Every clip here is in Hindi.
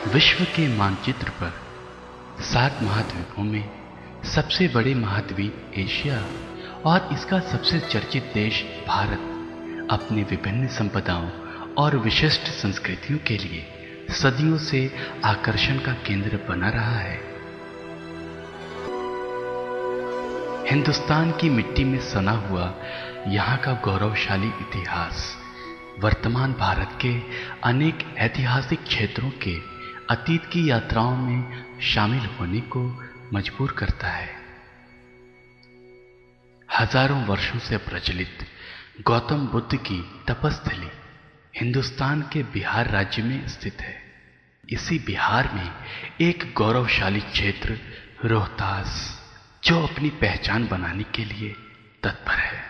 विश्व के मानचित्र पर 7 महाद्वीपों में सबसे बड़े महाद्वीप एशिया और इसका सबसे चर्चित देश भारत अपनी विभिन्न संपदाओं और विशिष्ट संस्कृतियों के लिए सदियों से आकर्षण का केंद्र बना रहा है। हिंदुस्तान की मिट्टी में सना हुआ यहाँ का गौरवशाली इतिहास वर्तमान भारत के अनेक ऐतिहासिक क्षेत्रों के अतीत की यात्राओं में शामिल होने को मजबूर करता है। हजारों वर्षों से प्रचलित गौतम बुद्ध की तपस्थली हिंदुस्तान के बिहार राज्य में स्थित है। इसी बिहार में एक गौरवशाली क्षेत्र रोहतास, जो अपनी पहचान बनाने के लिए तत्पर है।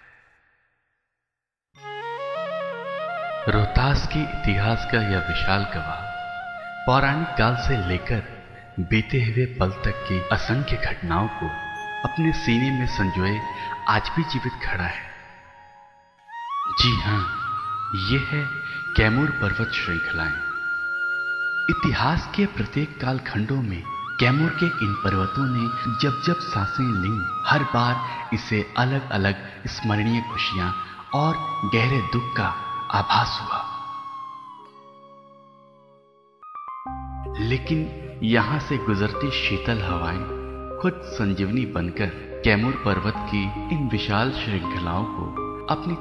रोहतास के इतिहास का यह विशाल गवाह पौराणिक काल से लेकर बीते हुए पल तक की असंख्य घटनाओं को अपने सीने में संजोए आज भी जीवित खड़ा है। जी हां, ये है कैमूर पर्वत श्रृंखलाएं। इतिहास के प्रत्येक कालखंडों में कैमूर के इन पर्वतों ने जब जब सांसें लीं, हर बार इसे अलग अलग स्मरणीय खुशियां और गहरे दुख का आभास हुआ। लेकिन यहां से गुजरती शीतल हवाएं खुद संजीवनी बनकर कैमूर पर्वत की इन विशाल श्रृंखलाओं को अपनी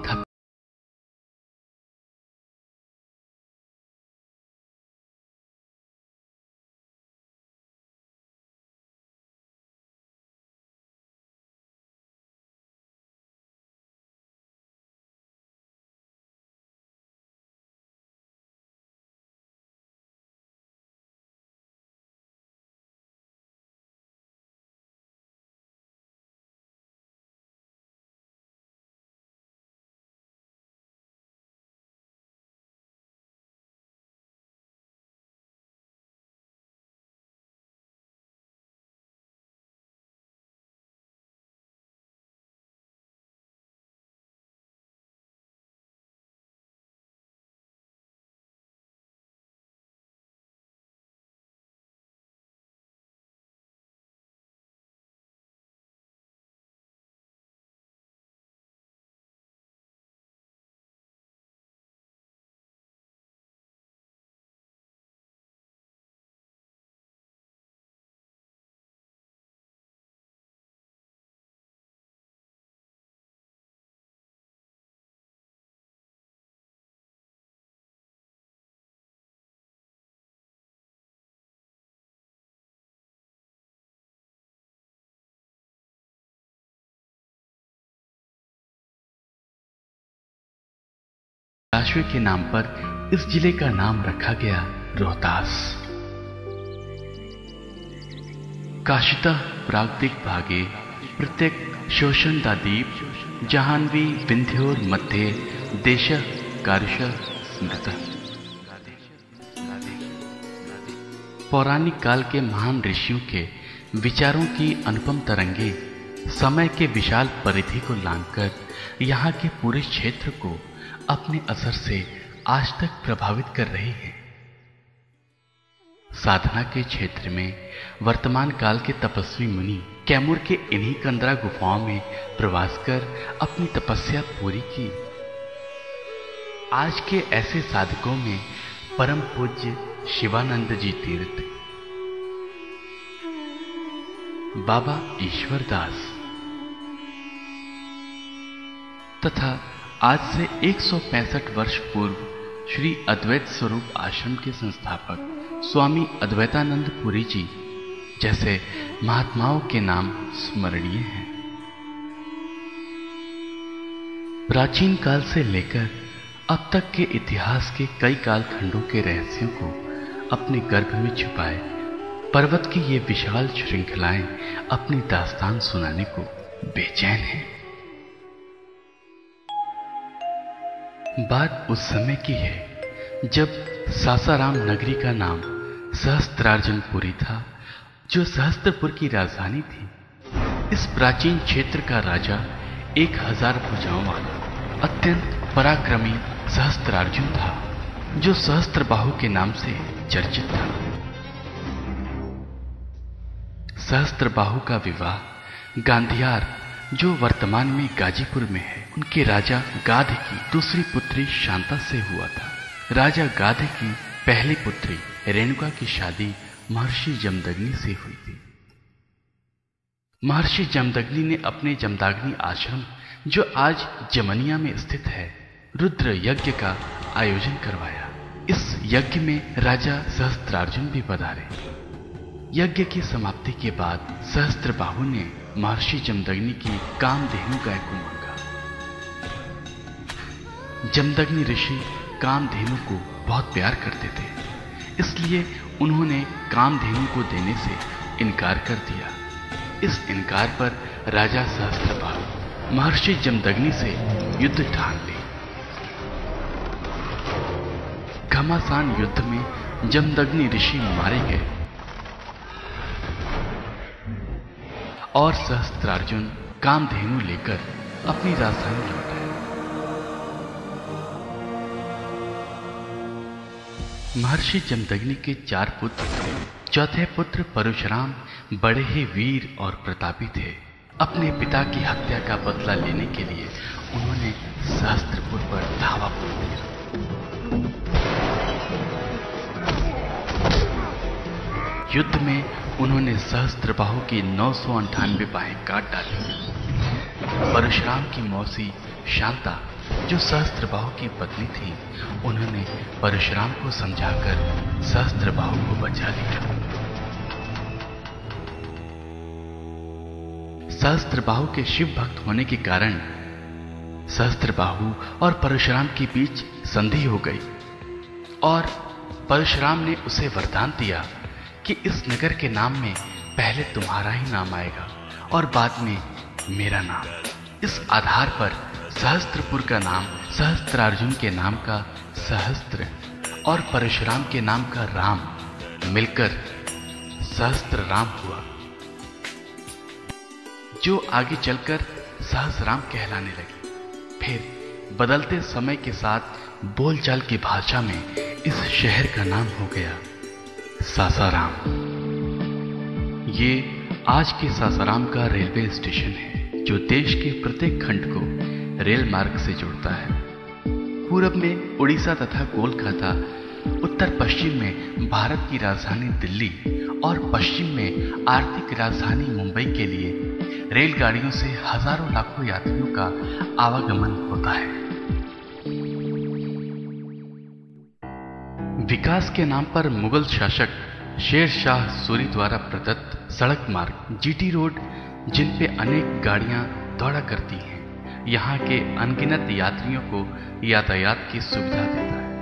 जलाशय के नाम पर इस जिले का नाम रखा गया रोहतास। काशिता प्राकृतिक भागे प्रत्येक शोषण दादीप जहानवी विंध्योर मध्य देश कारुष स्मृत। पौराणिक काल के महान ऋषियों के विचारों की अनुपम तरंगे समय के विशाल परिधि को लांघकर यहाँ के पूरे क्षेत्र को अपने असर से आज तक प्रभावित कर रही है। साधना के क्षेत्र में वर्तमान काल के तपस्वी मुनि कैमूर के इन्हीं कंदरा गुफाओं में प्रवास कर अपनी तपस्या पूरी की। आज के ऐसे साधकों में परम पूज्य शिवानंद जी तीर्थ, बाबा ईश्वरदास तथा आज से 165 वर्ष पूर्व श्री अद्वैत स्वरूप आश्रम के संस्थापक स्वामी अद्वैतानंद पुरी जी जैसे महात्माओं के नाम स्मरणीय हैं। प्राचीन काल से लेकर अब तक के इतिहास के कई कालखंडों के रहस्यों को अपने गर्भ में छुपाए पर्वत की ये विशाल श्रृंखलाएं अपनी दास्तान सुनाने को बेचैन हैं। बात उस समय की है जब सासाराम नगरी का नाम सहस्त्रार्जुनपुरी था, जो सहस्त्रपुर की राजधानी थी। इस प्राचीन क्षेत्र का राजा 1000 भुजाओं वाला अत्यंत पराक्रमी सहस्त्रार्जुन था, जो सहस्त्रबाहु के नाम से चर्चित था। सहस्त्रबाहु का विवाह गांधियार, जो वर्तमान में गाजीपुर में है, उनके राजा गाध की दूसरी पुत्री शांता से हुआ था। राजा गाध की पहली पुत्री रेणुका की शादी महर्षि जमदग्नि से हुई थी। महर्षि जमदग्नि ने अपने जमदाग्नि आश्रम, जो आज जमनिया में स्थित है, रुद्र यज्ञ का आयोजन करवाया। इस यज्ञ में राजा सहस्त्रार्जुन भी पधारे। यज्ञ की समाप्ति के बाद सहस्त्रबाहु ने महर्षि जमदग्नि की कामधेनु गाय को मांगा। जमदग्नि ऋषि कामधेनु को बहुत प्यार करते थे, इसलिए उन्होंने कामधेनु को देने से इनकार कर दिया। इस इनकार पर राजा सहस्त्रबाहु महर्षि जमदग्नि से युद्ध ठान ले। घमासान युद्ध में जमदग्नि ऋषि मारे गए और सहस्त्रार्जुन कामधेनु लेकर अपनी राजधानी लौट आए। महर्षि जमदग्नि के 4 पुत्र थे। चौथे पुत्र परशुराम बड़े ही वीर और प्रतापी थे। अपने पिता की हत्या का बदला लेने के लिए उन्होंने सहस्त्रपुर पर धावा बोल दिया। युद्ध में उन्होंने सहस्त्रबाहु की 998 बाहें काट डाली। परशुराम की मौसी शांता, जो सहस्त्रबाहु की पत्नी थी, उन्होंने परशुराम को समझाकर सहस्त्रबाहु को बचा लिया। सहस्त्रबाहु के शिव भक्त होने के कारण सहस्त्रबाहु और परशुराम के बीच संधि हो गई और परशुराम ने उसे वरदान दिया कि इस नगर के नाम में पहले तुम्हारा ही नाम आएगा और बाद में मेरा नाम। इस आधार पर सहस्त्रपुर का नाम सहस्त्रार्जुन के नाम का सहस्त्र और परशुराम के नाम का राम मिलकर सहस्त्र राम हुआ, जो आगे चलकर सहस्राम कहलाने लगी। फिर बदलते समय के साथ बोलचाल की भाषा में इस शहर का नाम हो गया सासाराम। ये आज के सासाराम का रेलवे स्टेशन है, जो देश के प्रत्येक खंड को रेल मार्ग से जोड़ता है। पूरब में उड़ीसा तथा कोलकाता, उत्तर पश्चिम में भारत की राजधानी दिल्ली और पश्चिम में आर्थिक राजधानी मुंबई के लिए रेलगाड़ियों से हजारों लाखों यात्रियों का आवागमन होता है। विकास के नाम पर मुगल शासक शेर शाह सूरी द्वारा प्रदत्त सड़क मार्ग जीटी रोड, जिन पे अनेक गाड़ियां दौड़ा करती हैं, यहाँ के अनगिनत यात्रियों को यातायात की सुविधा देता है।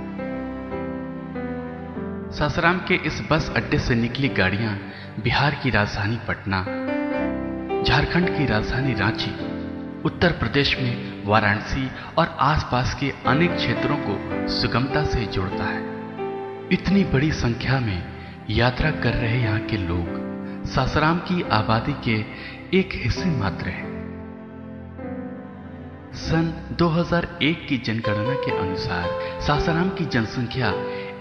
सासाराम के इस बस अड्डे से निकली गाड़ियां बिहार की राजधानी पटना, झारखंड की राजधानी रांची, उत्तर प्रदेश में वाराणसी और आसपास के अनेक क्षेत्रों को सुगमता से जोड़ता है। इतनी बड़ी संख्या में यात्रा कर रहे यहाँ के लोग सासाराम की आबादी के एक हिस्से मात्र हैं। सन 2001 की जनगणना के अनुसार सासाराम की जनसंख्या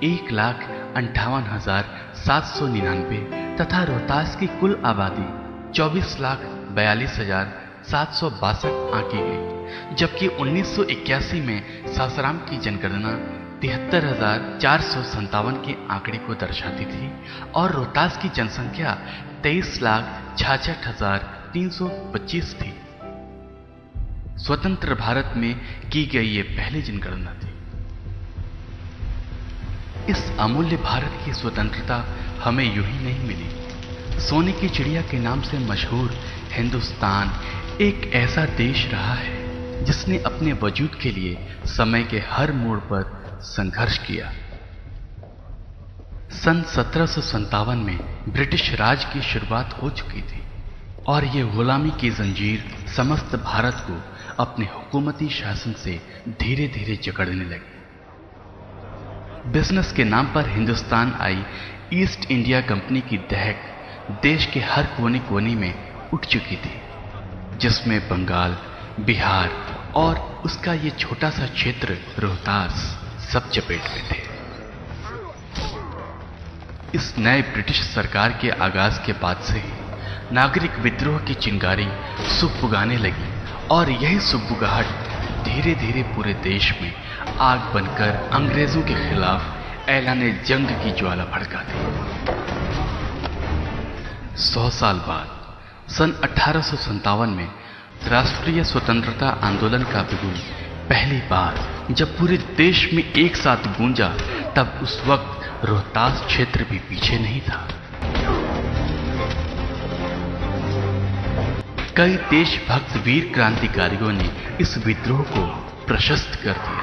1,58,799 तथा रोहतास की कुल आबादी 24,42,762 आंकी गई, जबकि 1981 में सासाराम की जनगणना 73,457 के आंकड़े को दर्शाती थी और रोहतास की जनसंख्या 23,66,325 थी। स्वतंत्र भारत में की गई ये पहली जनगणना थी। इस अमूल्य भारत की स्वतंत्रता हमें यूं ही नहीं मिली। सोने की चिड़िया के नाम से मशहूर हिंदुस्तान एक ऐसा देश रहा है जिसने अपने वजूद के लिए समय के हर मोड़ पर संघर्ष किया। सन 1757 में ब्रिटिश राज की शुरुआत हो चुकी थी और ये गुलामी की जंजीर समस्त भारत को अपने हुकूमती शासन से धीरे धीरे जकड़ने लगी। बिजनेस के नाम पर हिंदुस्तान आई ईस्ट इंडिया कंपनी की दहक देश के हर कोने कोने में उठ चुकी थी, जिसमें बंगाल, बिहार और उसका ये छोटा सा क्षेत्र रोहतास सब चपेट में थे। इस नए ब्रिटिश सरकार के आगाज के बाद से ही नागरिक विद्रोह की चिंगारी सुगबुगाने लगी और यही सुगबुगाहट धीरे धीरे पूरे देश में आग बनकर अंग्रेजों के खिलाफ ऐलाने जंग की ज्वाला भड़का दी। 100 साल बाद सन 1857 में राष्ट्रीय स्वतंत्रता आंदोलन का बिगुल पहली बार जब पूरे देश में एक साथ गूंजा, तब उस वक्त रोहतास क्षेत्र भी पीछे नहीं था। कई देशभक्त वीर क्रांतिकारियों ने इस विद्रोह को प्रशस्त कर दिया।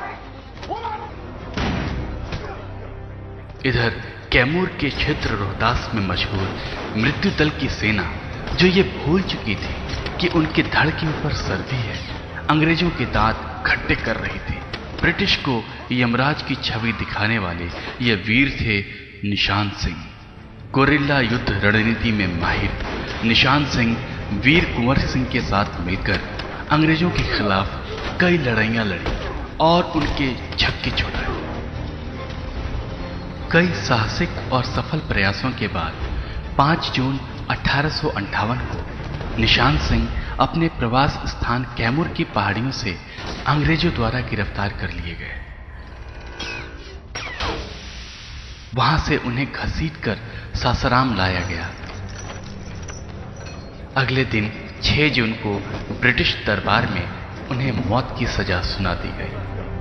इधर कैमूर के क्षेत्र रोहतास में मशहूर मृत्यु दल की सेना, जो ये भूल चुकी थी कि उनके धड़ के ऊपर सर्दी है, अंग्रेजों के दांत खट्टे कर रही थी। ब्रिटिश को यमराज की छवि दिखाने वाले ये वीर थे निशान सिंह। गोरिल्ला युद्ध रणनीति में माहिर निशान सिंह वीर कुंवर सिंह के साथ मिलकर अंग्रेजों के खिलाफ कई लड़ाइयां लड़ी और उनके छक्के छुड़ाए। कई साहसिक और सफल प्रयासों के बाद 5 जून 1858 को निशान सिंह अपने प्रवास स्थान कैमूर की पहाड़ियों से अंग्रेजों द्वारा गिरफ्तार कर लिए गए। वहां से उन्हें घसीटकर सासाराम लाया गया। अगले दिन 6 जून को ब्रिटिश दरबार में उन्हें मौत की सजा सुना दी गई।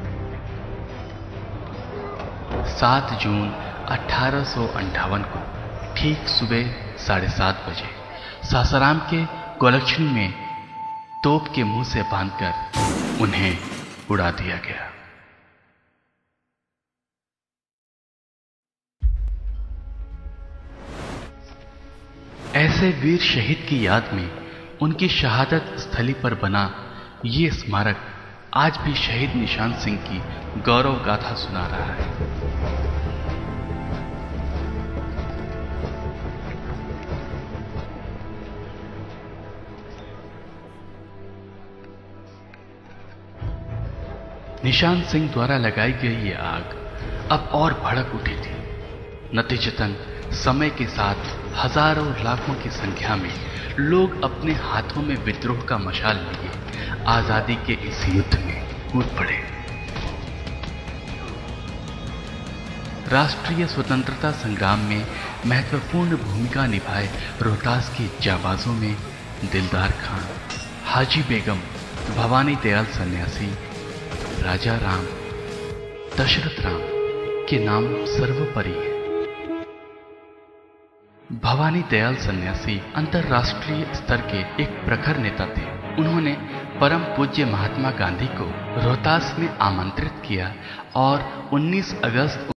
7 जून 1858 को ठीक सुबह 7:30 बजे सासाराम के गोलक्षणी में तोप के मुंह से बांधकर उन्हें उड़ा दिया गया। ऐसे वीर शहीद की याद में उनकी शहादत स्थली पर बना ये स्मारक आज भी शहीद निशान सिंह की गौरव गाथा सुना रहा है। निशान सिंह द्वारा लगाई गई ये आग अब और भड़क उठी थी। नतीजतन समय के साथ हजारों लाखों की संख्या में लोग अपने हाथों में विद्रोह का मशाल लिए आजादी के इस युद्ध में कूद पड़े। राष्ट्रीय स्वतंत्रता संग्राम में महत्वपूर्ण भूमिका निभाए रोहतास के जाबाजों में दिलदार खान, हाजी बेगम, भवानी दयाल सन्यासी, राजा राम, दशरथ राम के नाम सर्वोपरि हैं। भवानी दयाल सन्यासी अंतर्राष्ट्रीय स्तर के एक प्रखर नेता थे। उन्होंने परम पूज्य महात्मा गांधी को रोहतास में आमंत्रित किया और 19 अगस्त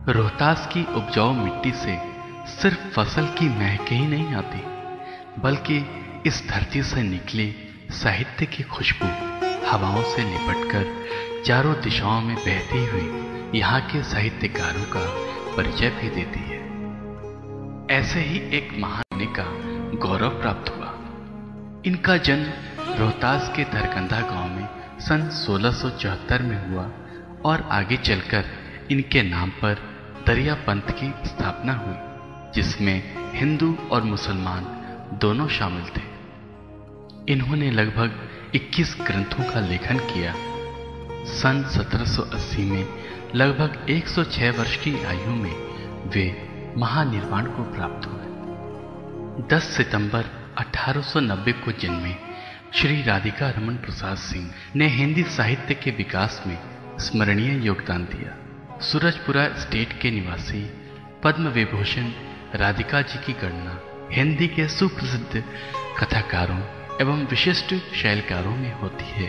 रोहतास की उपजाऊ मिट्टी से सिर्फ फसल की महक ही नहीं आती, बल्कि इस धरती से निकली साहित्य की खुशबू हवाओं से लिपटकर चारों दिशाओं में बहती हुई यहाँ के साहित्यकारों का परिचय भी देती है। ऐसे ही एक महान का गौरव प्राप्त हुआ। इनका जन्म रोहतास के धरकंधा गांव में सन 1674 में हुआ और आगे चलकर इनके नाम पर दरिया पंथ की स्थापना हुई, जिसमें हिंदू और मुसलमान दोनों शामिल थे। इन्होंने लगभग 21 ग्रंथों का लेखन किया। सन 1780 में लगभग 106 वर्ष की आयु में वे महानिर्वाण को प्राप्त हुए। 10 सितंबर 1890 को जन्मे श्री राधिका रमन प्रसाद सिंह ने हिंदी साहित्य के विकास में स्मरणीय योगदान दिया। सूरजपुरा स्टेट के निवासी पद्म विभूषण राधिका जी की गणना हिंदी के सुप्रसिद्ध कथाकारों एवं विशिष्ट शैलकारों में होती है।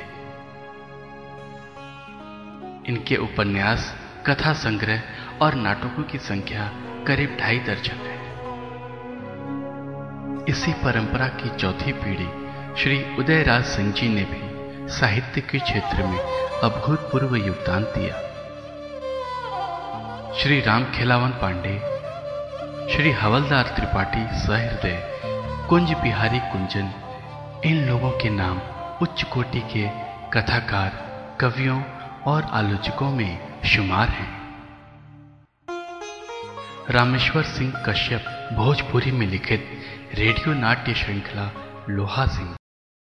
इनके उपन्यास, कथा संग्रह और नाटकों की संख्या करीब 2.5 दर्जन है। इसी परंपरा की चौथी पीढ़ी श्री उदयराज सिंह जी ने भी साहित्य के क्षेत्र में अभूतपूर्व योगदान दिया। श्री राम खेलावन पांडे, श्री हवलदार त्रिपाठी सहृदय, कुंज बिहारी कुंजन, इन लोगों के नाम उच्च कोटि के कथाकार, कवियों और आलोचकों में शुमार हैं। रामेश्वर सिंह कश्यप भोजपुरी में लिखित रेडियो नाट्य श्रृंखला लोहा सिंह,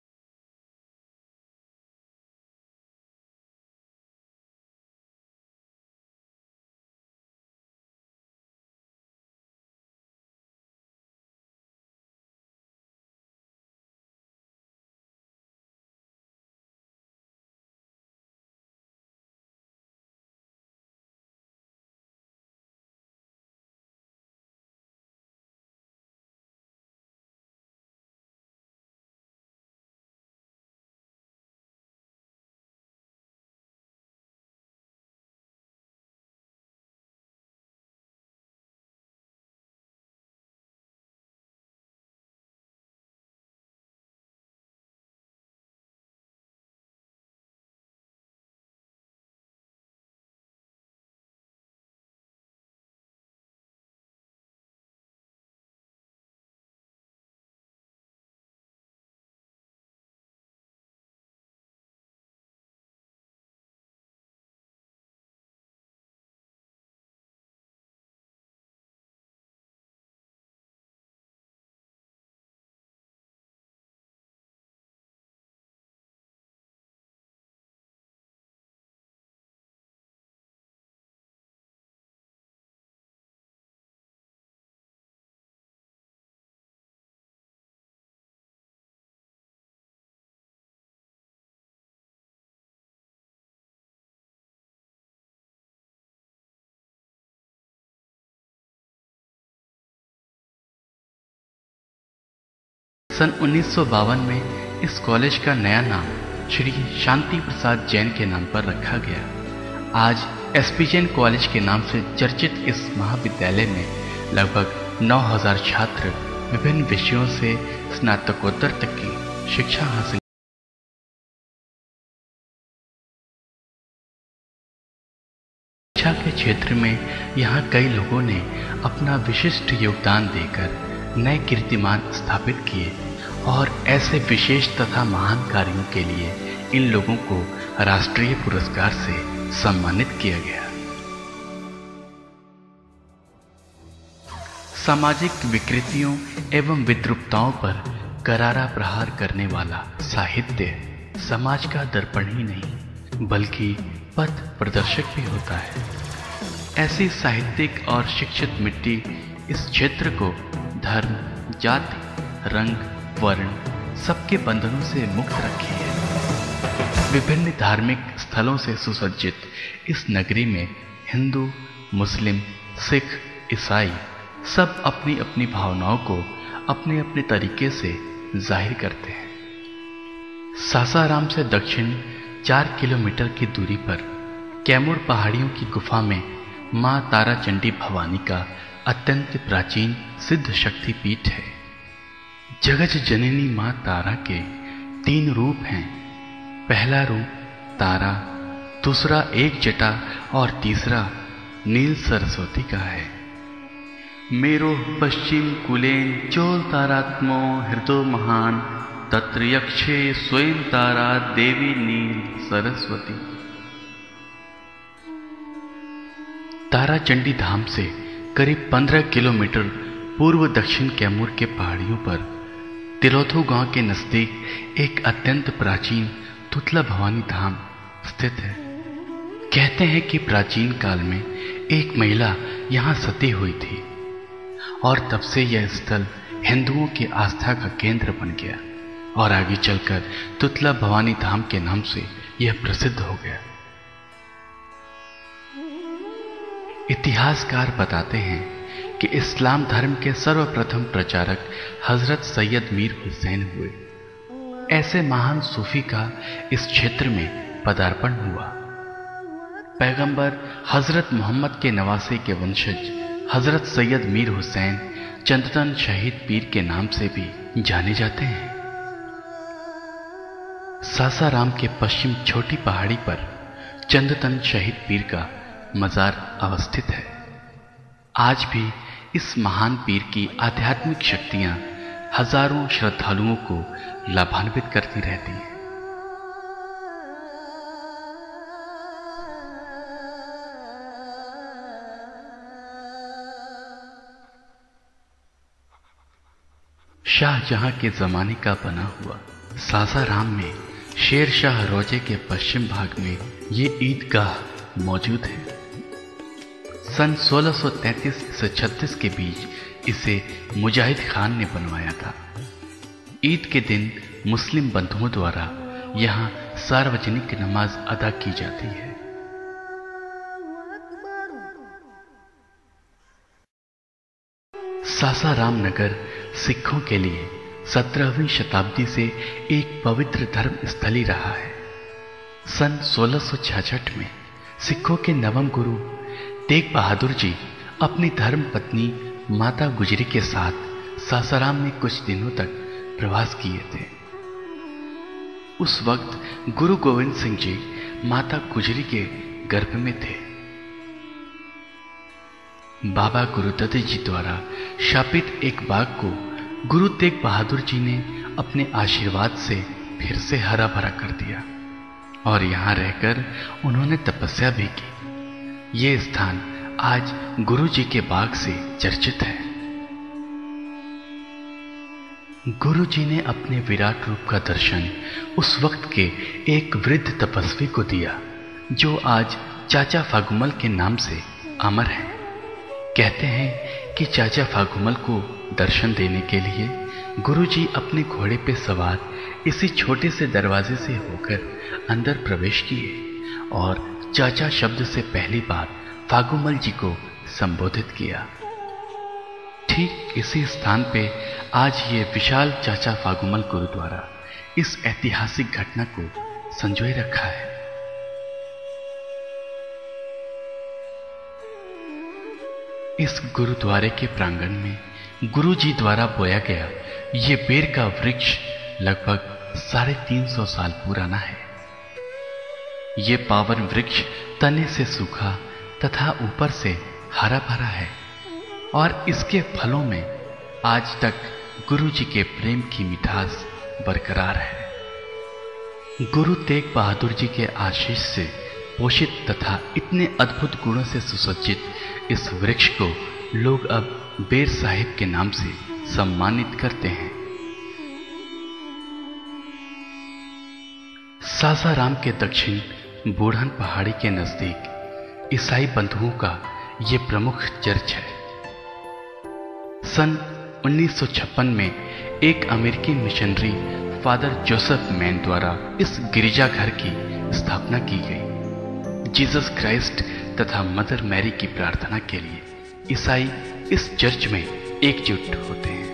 सन 1952 में इस कॉलेज का नया नाम श्री शांति प्रसाद जैन के नाम पर रखा गया। आज एसपी जैन कॉलेज के नाम से चर्चित इस महाविद्यालय में लगभग 9000 छात्र विभिन्न विषयों से स्नातकोत्तर तक की शिक्षा हासिल शिक्षा के क्षेत्र में यहाँ कई लोगों ने अपना विशिष्ट योगदान देकर नए कीर्तिमान स्थापित किए और ऐसे विशेष तथा महान कार्यों के लिए इन लोगों को राष्ट्रीय पुरस्कार से सम्मानित किया गया। सामाजिक विकृतियों एवं विद्रूपताओं पर करारा प्रहार करने वाला साहित्य समाज का दर्पण ही नहीं बल्कि पथ प्रदर्शक भी होता है। ऐसी साहित्यिक और शिक्षित मिट्टी इस क्षेत्र को धर्म, जाति, रंग, वर्ण सबके बंधनों से मुक्त रखी है। विभिन्न धार्मिक स्थलों से सुसज्जित इस नगरी में हिंदू, मुस्लिम, सिख, ईसाई सब अपनी अपनी भावनाओं को अपने अपने तरीके से जाहिर करते हैं। सासाराम से दक्षिण 4 किलोमीटर की दूरी पर कैमूर पहाड़ियों की गुफा में मां तारा चंडी भवानी का अत्यंत प्राचीन सिद्ध शक्ति पीठ है। जगत जननी मां तारा के 3 रूप हैं। पहला रूप तारा, दूसरा एक जटा और तीसरा नील सरस्वती का है। मेरो पश्चिम कुलेन चोल तारात्मो हृदो महान, तत्र यक्षे स्वयं तारा देवी नील सरस्वती। तारा चंडी धाम से करीब 15 किलोमीटर पूर्व दक्षिण कैमूर के पहाड़ियों पर तिलोथू गांव के नजदीक एक अत्यंत प्राचीन तुतला भवानी धाम स्थित है। कहते हैं कि प्राचीन काल में एक महिला यहां सती हुई थी और तब से यह स्थल हिंदुओं की आस्था का केंद्र बन गया और आगे चलकर तुतला भवानी धाम के नाम से यह प्रसिद्ध हो गया। इतिहासकार बताते हैं कि इस्लाम धर्म के सर्वप्रथम प्रचारक हजरत सैयद मीर हुसैन हुए। ऐसे महान सूफी का इस क्षेत्र में पदार्पण हुआ। पैगंबर हजरत मोहम्मद के नवासे के वंशज हजरत सैयद मीर हुसैन चंदतन शहीद पीर के नाम से भी जाने जाते हैं। सासाराम के पश्चिम छोटी पहाड़ी पर चंदतन शहीद पीर का मजार अवस्थित है। आज भी इस महान पीर की आध्यात्मिक शक्तियां हजारों श्रद्धालुओं को लाभान्वित करती रहती हैं। शाहजहां के जमाने का बना हुआ सासाराम में शेर शाह रोजे के पश्चिम भाग में ये ईदगाह मौजूद है। सन 1633 से 36 के बीच इसे मुजाहिद खान ने बनवाया था। ईद के दिन मुस्लिम बंधुओं द्वारा यहां सार्वजनिक नमाज अदा की जाती है। सासाराम नगर सिखों के लिए 17वीं शताब्दी से एक पवित्र धर्म स्थली रहा है। सन 1666 में सिखों के नवम गुरु तेग बहादुर जी अपनी धर्म पत्नी माता गुजरी के साथ सासाराम में कुछ दिनों तक प्रवास किए थे। उस वक्त गुरु गोविंद सिंह जी माता गुजरी के गर्भ में थे। बाबा गुरुदत्त जी द्वारा शापित एक बाग को गुरु तेग बहादुर जी ने अपने आशीर्वाद से फिर से हरा भरा कर दिया और यहां रहकर उन्होंने तपस्या भी की। ये स्थान आज गुरु जी के बाग से चर्चित है। गुरु जी ने अपने विराट रूप का दर्शन उस वक्त के एक वृद्ध तपस्वी को दिया जो आज चाचा फागुमल के नाम से अमर है। कहते हैं कि चाचा फागुमल को दर्शन देने के लिए गुरुजी अपने घोड़े पे सवार इसी छोटे से दरवाजे से होकर अंदर प्रवेश किए और चाचा शब्द से पहली बार फागुमल जी को संबोधित किया। ठीक इसी स्थान पे आज ये विशाल चाचा फागुमल गुरुद्वारा इस ऐतिहासिक घटना को संजोए रखा है। इस गुरुद्वारे के प्रांगण में गुरु जी द्वारा बोया गया ये बेर का वृक्ष लगभग 350 साल पुराना है। ये पावन वृक्ष तने से सूखा तथा ऊपर से हरा भरा है और इसके फलों में आज तक गुरु जी के प्रेम की मिठास बरकरार है। गुरु तेग बहादुर जी के आशीष से पोषित तथा इतने अद्भुत गुणों से सुसज्जित इस वृक्ष को लोग अब बेर साहिब के नाम से सम्मानित करते हैं। सासाराम के दक्षिण बूढ़न पहाड़ी के नजदीक ईसाई बंधुओं का ये प्रमुख चर्च है। सन 1956 में एक अमेरिकी मिशनरी फादर जोसेफ मैन द्वारा इस गिरजाघर की स्थापना की गई। जीसस क्राइस्ट तथा मदर मैरी की प्रार्थना के लिए ईसाई इस चर्च में एकजुट होते हैं।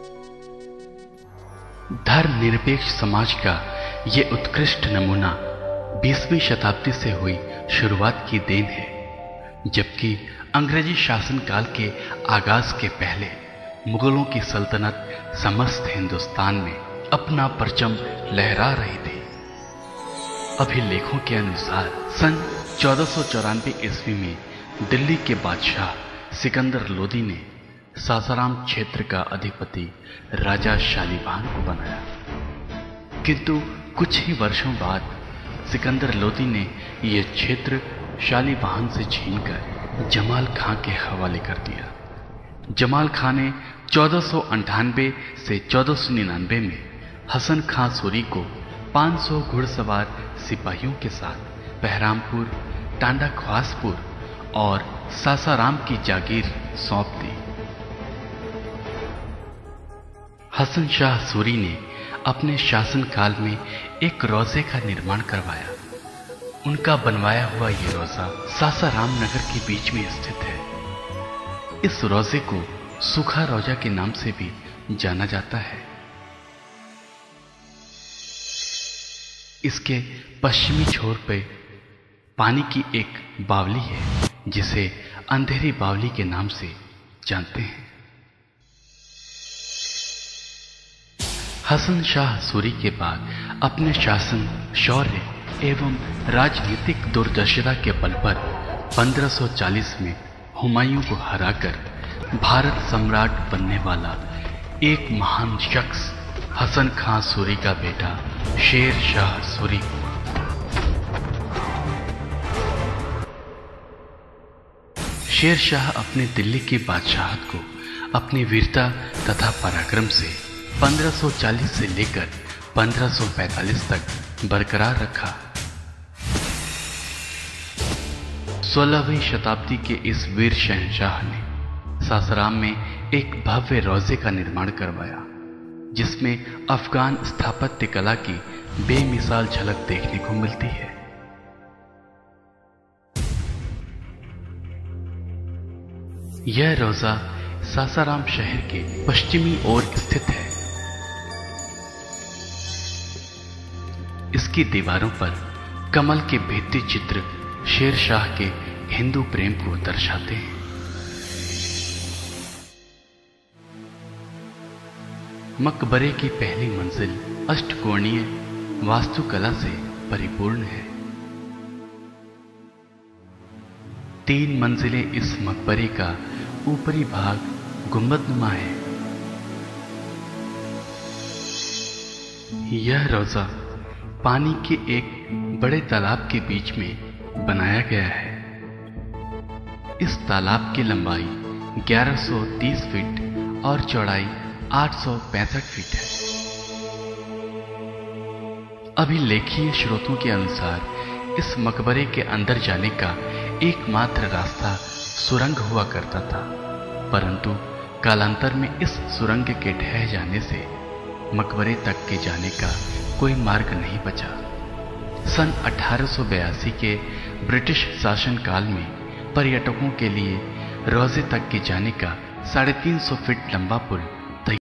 धर्मनिरपेक्ष समाज का ये उत्कृष्ट नमूना 20वीं शताब्दी से हुई शुरुआत की देन है, जबकि अंग्रेजी शासनकाल के आगाज के पहले मुगलों की सल्तनत समस्त हिंदुस्तान में अपना परचम लहरा रही थी। अभिलेखों के अनुसार सन 1494 ईस्वी में दिल्ली के बादशाह सिकंदर लोदी ने सासाराम क्षेत्र का अधिपति राजा शालिवाहन को बनाया, किंतु कुछ ही वर्षों बाद सिकंदर लोदी ने यह क्षेत्र शालिवाहन से छीनकर जमाल खां के हवाले कर दिया। जमाल खां ने 1498 से 1499 में हसन खां सूरी को 500 घुड़सवार सिपाहियों के साथ बहरामपुर, टांडा ख्वासपुर और सासाराम की जागीर सौंप दी। हसन शाह सूरी ने अपने शासनकाल में एक रोजे का निर्माण करवाया। उनका बनवाया हुआ ये रोजा सासाराम नगर के बीच में स्थित है। इस रोजे को सूखा रोजा के नाम से भी जाना जाता है। इसके पश्चिमी छोर पे पानी की एक बावली है, जिसे अंधेरी बावली के नाम से जानते हैं। हसन शाह सूरी के बाद अपने शासन, शौर्य एवं राजनीतिक दूरदर्शिता के बल पर 1540 में हुमायूं को हराकर भारत सम्राट बनने वाला एक महान शख्स हसन खां सूरी का बेटा शेर शाह सूरी हुआ। शेर शाह अपने दिल्ली की बादशाहत को अपनी वीरता तथा पराक्रम से 1540 से लेकर 1545 तक बरकरार रखा। 16वीं शताब्दी के इस वीर शहंशाह ने सासाराम में एक भव्य रोजे का निर्माण करवाया, जिसमें अफगान स्थापत्य कला की बेमिसाल झलक देखने को मिलती है। यह रोजा सासाराम शहर के पश्चिमी ओर स्थित है। इसकी दीवारों पर कमल के भित्ति चित्र शेर शाह के हिंदू प्रेम को दर्शाते हैं। मकबरे की पहली मंजिल अष्टकोणीय वास्तुकला से परिपूर्ण है। 3 मंजिलें इस मकबरे का ऊपरी भाग गुंबदनुमा है। यह रोजा पानी के एक बड़े तालाब के बीच में बनाया गया है। इस तालाब की लंबाई 1130 फीट और चौड़ाई 865 फीट है। अभिलेखीय स्रोतों के अनुसार इस मकबरे के अंदर जाने का एकमात्र रास्ता सुरंग हुआ करता था, परंतु कालांतर में इस सुरंग के ढह जाने से मकबरे तक के जाने का कोई मार्ग नहीं बचा। सन 1882 के ब्रिटिश शासनकाल में पर्यटकों के लिए रोजे तक के जाने का 350 फीट लंबा पुल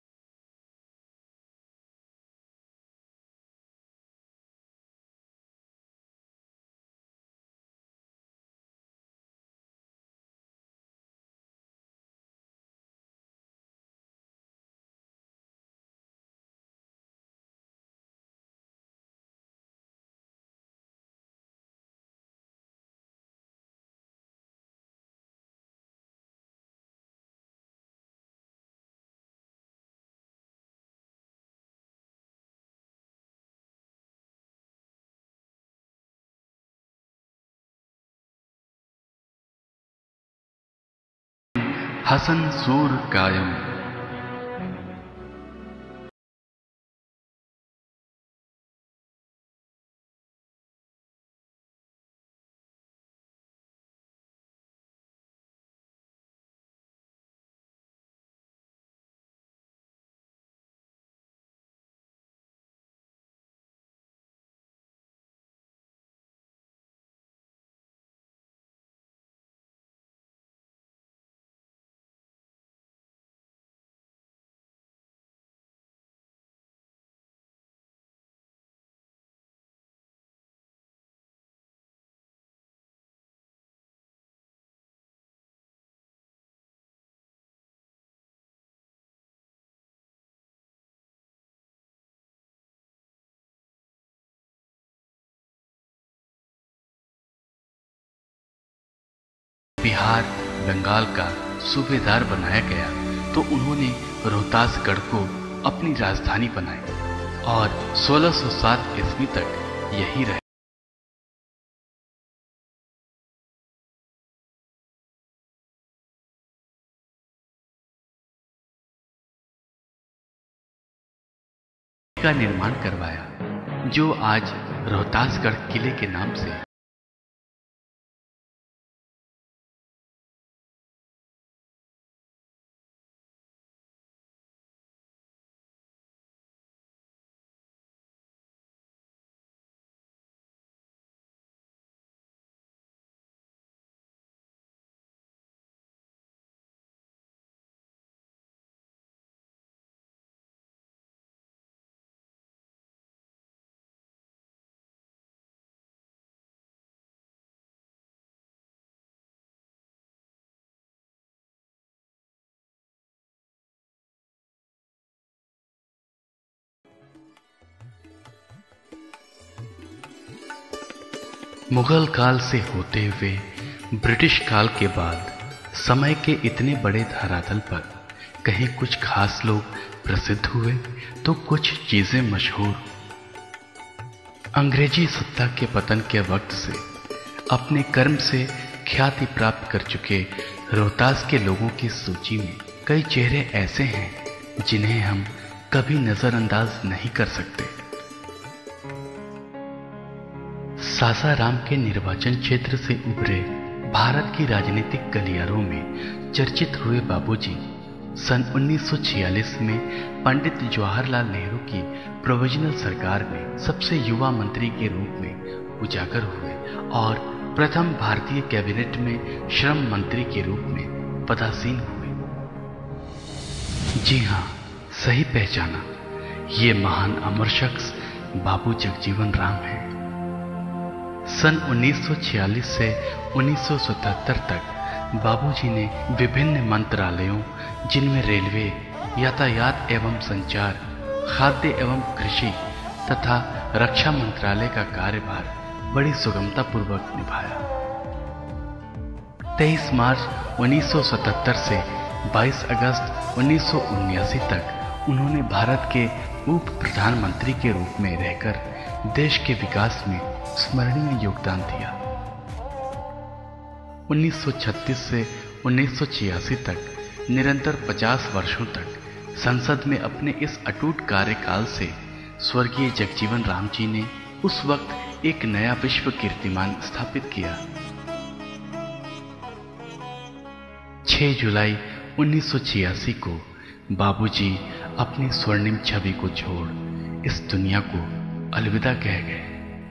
हसन सूर कायम। बिहार बंगाल का सूबेदार बनाया गया तो उन्होंने रोहतास गढ़ को अपनी राजधानी बनाई और 1607 ईस्वी तक यही रहे। का निर्माण करवाया जो आज रोहतासगढ़ किले के नाम से मुगल काल से होते हुए ब्रिटिश काल के बाद समय के इतने बड़े धरातल पर कहीं कुछ खास लोग प्रसिद्ध हुए तो कुछ चीजें मशहूर। अंग्रेजी सत्ता के पतन के वक्त से अपने कर्म से ख्याति प्राप्त कर चुके रोहतास के लोगों की सूची में कई चेहरे ऐसे हैं जिन्हें हम कभी नजरअंदाज नहीं कर सकते। सासाराम के निर्वाचन क्षेत्र से उभरे भारत की राजनीतिक गलियारों में चर्चित हुए बाबूजी सन 1946 में पंडित जवाहरलाल नेहरू की प्रोविजनल सरकार में सबसे युवा मंत्री के रूप में उजागर हुए और प्रथम भारतीय कैबिनेट में श्रम मंत्री के रूप में पदासीन हुए। जी हाँ, सही पहचाना, ये महान अमर शख्स बाबू जगजीवन राम हैं। सन 1946 से 1977 तक बाबूजी ने विभिन्न मंत्रालयों जिनमें रेलवे, यातायात एवं संचार, खाद्य एवं कृषि तथा रक्षा मंत्रालय का कार्यभार बड़ी सुगमतापूर्वक निभाया। 23 मार्च 1977 से 22 अगस्त 1979 तक उन्होंने भारत के उप प्रधानमंत्री के रूप में रहकर देश के विकास में स्मरणीय योगदान दिया। 1936 से 1986 तक निरंतर 50 वर्षों तक संसद में अपने इस अटूट कार्यकाल से स्वर्गीय जगजीवन राम जी ने उस वक्त एक नया विश्व कीर्तिमान स्थापित किया। 6 जुलाई 1986 को बाबूजी अपनी स्वर्णिम छवि को छोड़ इस दुनिया को अलविदा कह गए।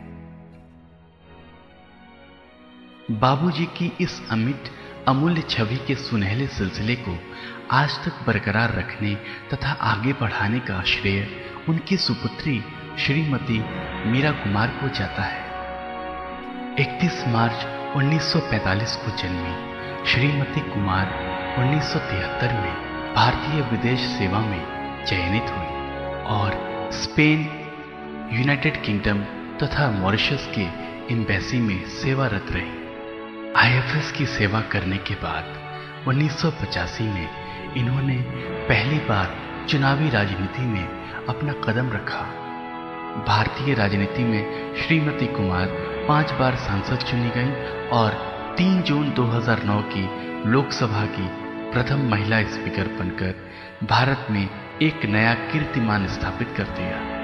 बाबूजी की इस अमिट अमूल्य छवि के सुनहले सिलसिले को आज तक बरकरार रखने तथा आगे बढ़ाने का श्रेय उनकी सुपुत्री श्रीमती मीरा कुमार को जाता है। 31 मार्च 1945 को जन्मी श्रीमती कुमार 1973 में भारतीय विदेश सेवा में चयनित हुई और स्पेन, यूनाइटेड किंगडम तथा मॉरिशस के एम्बेसी में सेवारत रही। आईएफएस की सेवा करने के बाद 1985 में इन्होंने पहली बार चुनावी राजनीति में अपना कदम रखा। भारतीय राजनीति में श्रीमती कुमार 5 बार सांसद चुनी गईं और 3 जून 2009 की लोकसभा की प्रथम महिला स्पीकर बनकर भारत में एक नया कीर्तिमान स्थापित कर दिया।